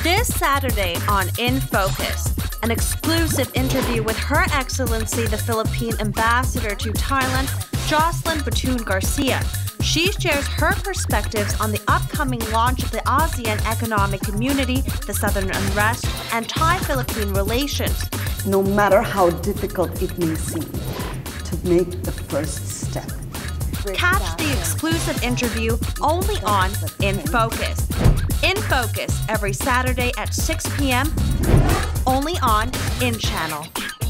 This Saturday on In Focus, an exclusive interview with Her Excellency, the Philippine Ambassador to Thailand, Jocelyn Batoon-Garcia. She shares her perspectives on the upcoming launch of the RCS Economic Community, the Southern Unrest, and Thai-Philippine relations. No matter how difficult it may seem, to make the first step. Catch the exclusive interview only on In Focus. In Focus every Saturday at 6 p.m. only on In Channel.